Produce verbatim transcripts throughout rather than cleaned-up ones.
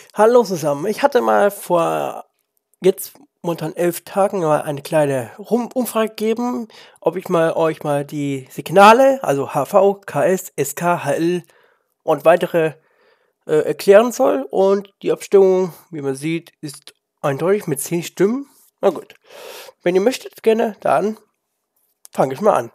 Hallo zusammen. Ich hatte mal vor jetzt momentan elf Tagen mal eine kleine Rum Umfrage gegeben, ob ich mal euch mal die Signale, also H V, K S, S K, H L und weitere äh, erklären soll. Und die Abstimmung, wie man sieht, ist eindeutig mit zehn Stimmen. Na gut. Wenn ihr möchtet gerne, dann fange ich mal an.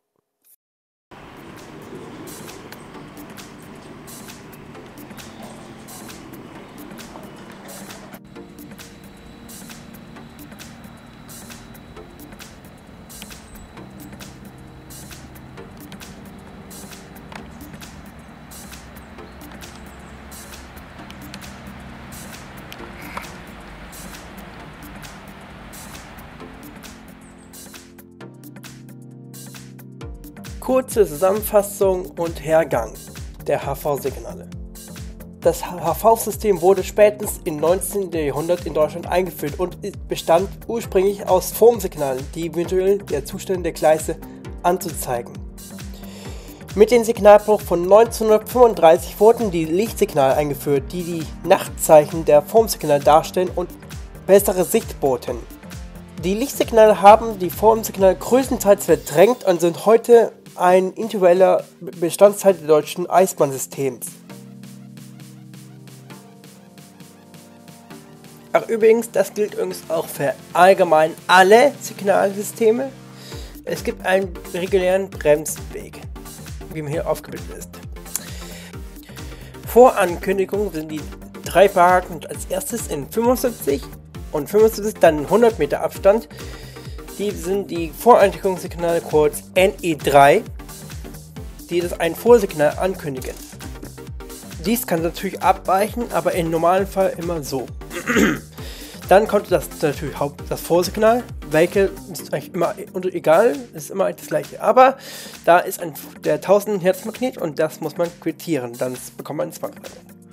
Kurze Zusammenfassung und Hergang der H V-Signale. Das H V-System wurde spätestens im neunzehnten Jahrhundert in Deutschland eingeführt und bestand ursprünglich aus Formsignalen, die eventuell der Zustand der Gleise anzuzeigen. Mit dem Signalbruch von neunzehnhundertfünfunddreißig wurden die Lichtsignale eingeführt, die die Nachtzeichen der Formsignale darstellen und bessere Sicht boten. Die Lichtsignale haben die Formsignale größtenteils verdrängt und sind heute ein individueller Bestandteil des deutschen Eisenbahnsystems. Ach übrigens, das gilt übrigens auch für allgemein alle Signalsysteme. Es gibt einen regulären Bremsweg, wie man hier aufgebildet ist. Vorankündigungen sind die drei Wagen als erstes in fünfundsiebzig und fünfundsiebzig dann hundert Meter Abstand. Die sind die Vorankündigungssignale, kurz N E drei, die das ein Vorsignal ankündigen. Dies kann natürlich abweichen, aber im normalen Fall immer so. Dann kommt das natürlich Haupt das Vorsignal, welche ist eigentlich immer egal, ist immer das gleiche. Aber da ist ein, der tausend Hertz Magnet und das muss man quittieren, dann bekommt man eine Zwangsleitung.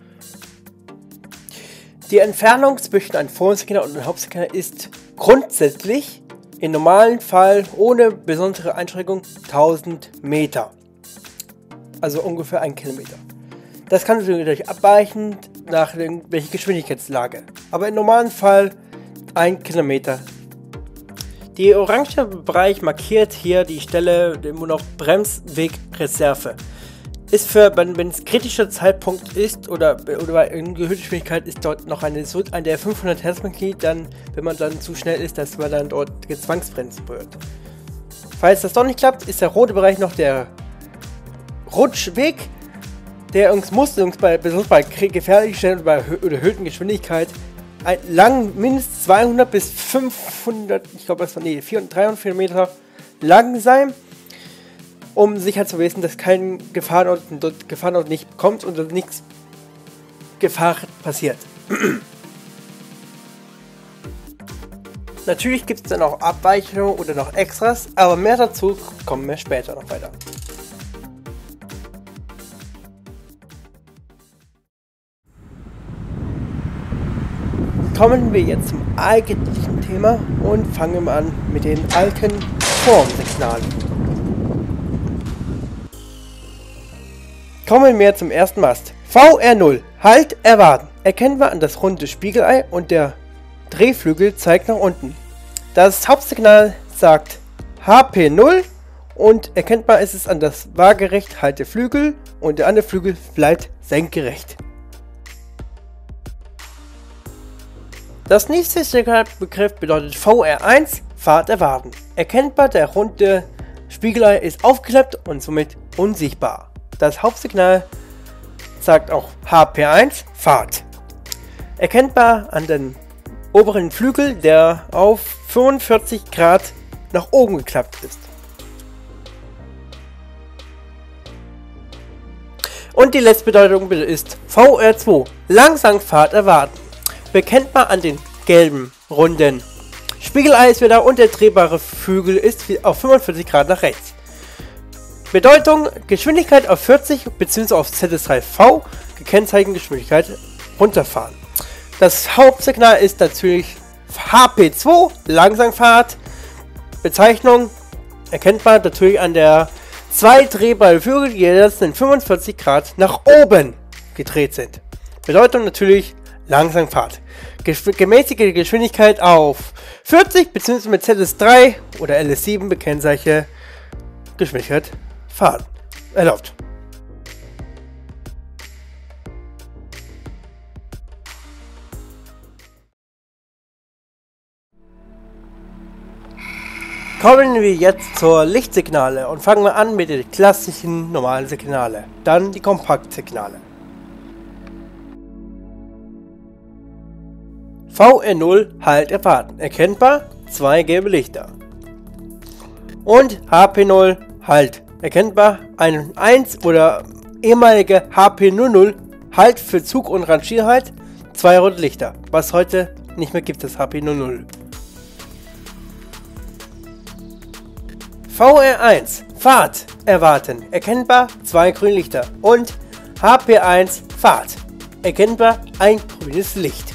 Die Entfernung zwischen einem Vorsignal und einem Hauptsignal ist grundsätzlich im normalen Fall ohne besondere Einschränkung tausend Meter. Also ungefähr ein Kilometer. Das kann natürlich abweichen nach welcher Geschwindigkeitslage. Aber im normalen Fall ein Kilometer. Der orange Bereich markiert hier die Stelle, wo noch Bremswegreserve. Ist für, wenn, wenn es kritischer Zeitpunkt ist oder, oder bei Höchstgeschwindigkeit ist dort noch eine, eine der fünfhundert Hertz Magnet, dann, wenn man dann zu schnell ist, dass man dann dort gezwangsbremst wird. Falls das doch nicht klappt, ist der rote Bereich noch der Rutschweg, der uns muss uns bei, besonders bei gefährlichen Stellen oder bei oder erhöhten Geschwindigkeit ein, lang mindestens zweihundert bis fünfhundert, ich glaube das war nee, vierhundert, dreihundert Kilometer lang sein, um sicher zu wissen, dass kein Gefahrenort, dort Gefahrenort nicht kommt und dass nichts Gefahr passiert. Natürlich gibt es dann auch Abweichungen oder noch Extras, aber mehr dazu kommen wir später noch weiter. Kommen wir jetzt zum eigentlichen Thema und fangen an mit den alten Formsignalen. Kommen wir zum ersten Mast. V R null, Halt, erwarten. Erkennbar an das runde Spiegelei und der Drehflügel zeigt nach unten. Das Hauptsignal sagt H P null und erkennbar ist es an das waagerecht Halteflügel und der andere Flügel bleibt senkrecht. Das nächste Signalbegriff bedeutet V R eins, Fahrt erwarten. Erkennbar, der runde Spiegelei ist aufgeklappt und somit unsichtbar. Das Hauptsignal sagt auch H P eins, Fahrt. Erkennbar an den oberen Flügel, der auf fünfundvierzig Grad nach oben geklappt ist. Und die letzte Bedeutung ist V R zwei, langsam Fahrt erwarten. Erkennbar an den gelben, runden Spiegelei ist wieder und der drehbare Flügel ist auf fünfundvierzig Grad nach rechts. Bedeutung: Geschwindigkeit auf vierzig bzw. auf Z S drei V, gekennzeichnete Geschwindigkeit runterfahren. Das Hauptsignal ist natürlich H P zwei, Langsamfahrt. Bezeichnung erkennbar natürlich an der zwei drehbare Flügel, die jetzt in fünfundvierzig Grad nach oben gedreht sind. Bedeutung natürlich Langsamfahrt. Gesch gemäßigte Geschwindigkeit auf vierzig bzw. mit Z S drei oder L S sieben Bekennzeichen Geschwindigkeit fahren. Erlaubt. Kommen wir jetzt zur Lichtsignale und fangen wir an mit den klassischen normalen Signale, dann die Kompaktsignale. V R null Halt erwarten, erkennbar zwei gelbe Lichter. Und H P null Halt, erkennbar ein eins oder ehemalige H P null null Halt für Zug und Rangierheit, zwei rote Lichter, was heute nicht mehr gibt, das H P null null. V R eins Fahrt erwarten, erkennbar zwei grüne Lichter. Und H P eins Fahrt, erkennbar ein grünes Licht.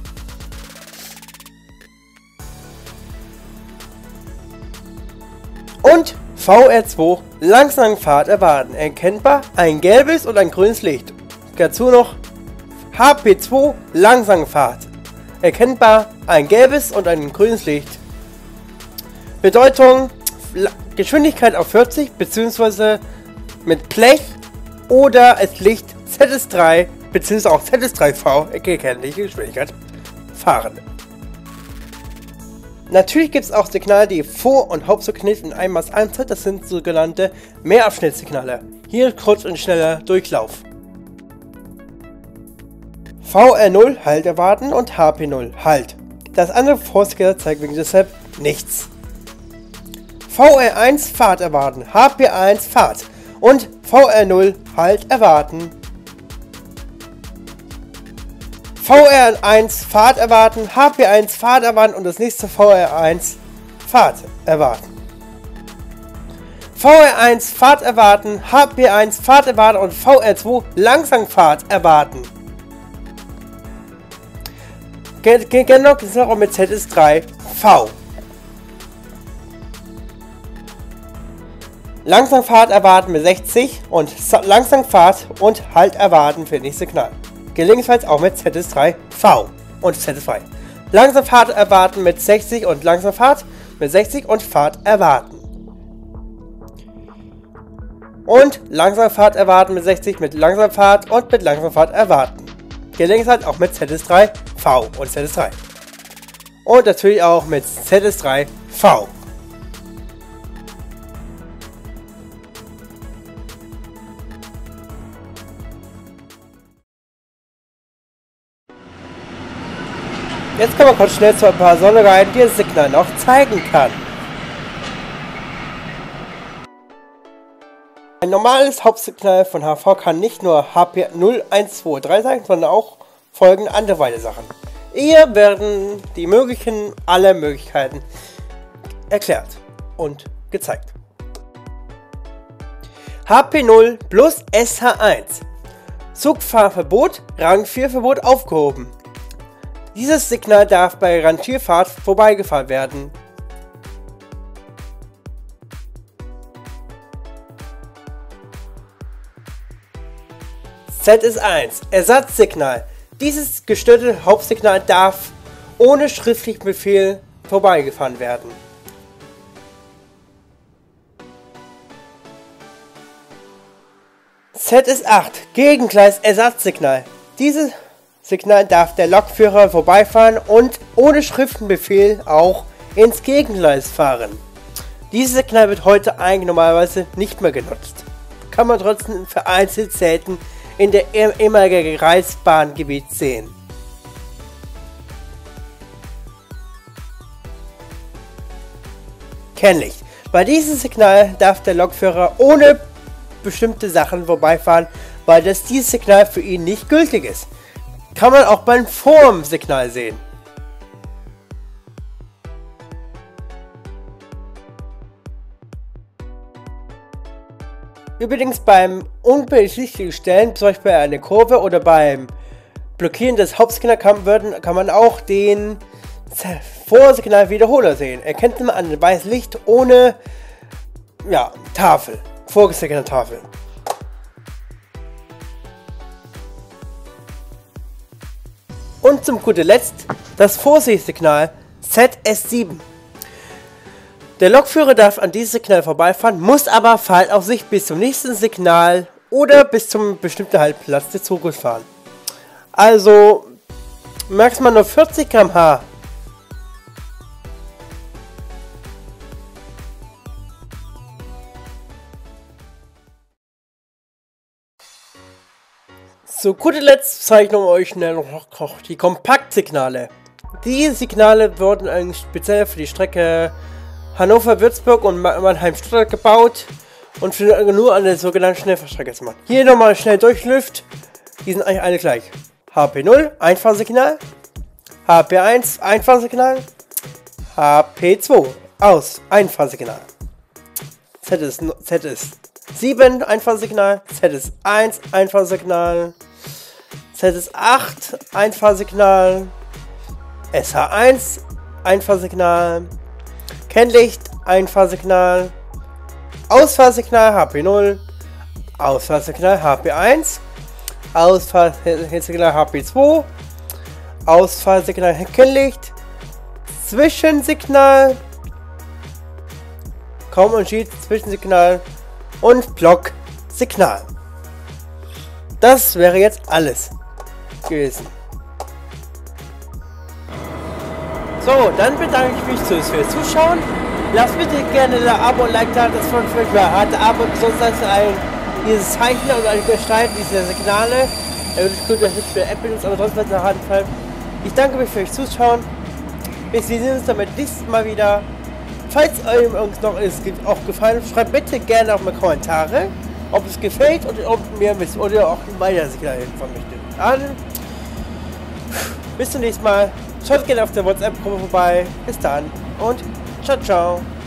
Und V R zwei Langsamfahrt erwarten, erkennbar ein gelbes und ein grünes Licht. Dazu noch H P zwei Langsamfahrt, erkennbar ein gelbes und ein grünes Licht. Bedeutung: Geschwindigkeit auf vierzig bzw. mit Blech oder als Licht Z S drei bzw. auch Z S drei V erkennliche Geschwindigkeit fahren. Natürlich gibt es auch Signale, die Vor- und Hauptsignal in einem Maß eins sind, das sind sogenannte Mehrabschnittssignale. Hier kurz und schneller Durchlauf. V R null Halt erwarten und H P null Halt. Das andere Vorsignal zeigt wegen deshalb nichts. V R eins Fahrt erwarten, H P eins Fahrt und V R null Halt erwarten. V R eins Fahrt erwarten, H P eins Fahrt erwarten und das nächste V R eins Fahrt erwarten. V R eins Fahrt erwarten, H P eins Fahrt erwarten und V R zwei Langsamfahrt erwarten. Genau das ist auch mit Z S drei V. Langsamfahrt erwarten mit sechzig und Langsamfahrt und Halt erwarten für das Signal. Gelegentlich auch mit Z S drei V und Z S zwei. Langsamfahrt erwarten mit sechzig und Langsamfahrt mit sechzig und Fahrt erwarten. Und Langsamfahrt erwarten mit sechzig mit Langsamfahrt und mit Langsamfahrt erwarten. Gelegentlich auch mit Z S drei V und Z S drei. Und natürlich auch mit Z S drei V. Jetzt kommen wir kurz schnell zu ein paar Sondereinheiten, die das Signal noch zeigen kann. Ein normales Hauptsignal von H V kann nicht nur H P null, eins, zwei, drei zeigen, sondern auch folgende andere weitere Sachen. Hier werden die möglichen, alle Möglichkeiten erklärt und gezeigt. H P null plus S H eins. Zugfahrverbot, Rang vier Verbot aufgehoben. Dieses Signal darf bei Rangierfahrt vorbeigefahren werden. Z S eins Ersatzsignal. Dieses gestörte Hauptsignal darf ohne schriftlichen Befehl vorbeigefahren werden. Z S acht Gegengleis Ersatzsignal. Dieses Signal darf der Lokführer vorbeifahren und ohne Schriftenbefehl auch ins Gegengleis fahren. Dieses Signal wird heute eigentlich normalerweise nicht mehr genutzt. Kann man trotzdem vereinzelt selten in der ehemaligen Reichsbahngebiet sehen. Kennlicht. Bei diesem Signal darf der Lokführer ohne bestimmte Sachen vorbeifahren, weil das dieses Signal für ihn nicht gültig ist. Kann man auch beim Vorm-Signal sehen. Übrigens beim unbesichtigten Stellen, zum Beispiel eine Kurve oder beim Blockieren des Hauptsignals, kann, kann man auch den Vorsignalwiederholer sehen. Erkennt man an dem weißen Licht ohne ja, Tafel, vorgesignerte Tafel. Und zum guter Letzt das Vorsichtssignal Z S sieben. Der Lokführer darf an diesem Signal vorbeifahren, muss aber Fahrtaufsicht bis zum nächsten Signal oder bis zum bestimmten Halteplatz des Zuges fahren. Also maximal nur vierzig Kilometer pro Stunde. Zu guter Letzt zeige ich noch euch schnell noch die Kompaktsignale. Die Signale wurden eigentlich speziell für die Strecke Hannover-Würzburg und Mannheim-Stuttgart gebaut und für nur an der sogenannten Schnellfahrstrecke zu machen. Hier nochmal schnell durchlüft. Die sind eigentlich alle gleich. H P null, Einfahrsignal. H P eins, Einfahrsignal. H P zwei, Aus, Einfahrsignal. Z S, Z S sieben, Einfahrsignal. Z S eins, Einfahrsignal. Z S acht, Einfahrsignal. S H eins, Einfahrsignal. Kennlicht, Einfahrsignal. Ausfahrsignal H P null. Ausfahrsignal H P eins. Ausfahrsignal H P zwei. Ausfahrsignal Kennlicht. Zwischensignal. Kaum Unterschied, Zwischensignal. Und Blocksignal. Das wäre jetzt alles gewesen. So, dann bedanke ich mich fürs Zuschauen. Lasst bitte gerne ein Abo und Like da, das von für mich harte Abo, besonders ein dieses Zeichnen und ein Gestalten dieser Signale. Er würde gut, dass ich für App benutzt, aber sonst was harten Fall. Ich danke mich fürs Zuschauen. Bis wir sehen uns dann beim nächsten Mal wieder. Falls euch irgendwas noch ist, auch gefallen, schreibt bitte gerne auch mal Kommentare, ob es gefällt und ob mir wisst oder auch weiter Signale von mich an. Bis zum nächsten Mal. Schaut gerne auf der WhatsApp-Gruppe vorbei. Bis dann und ciao, ciao.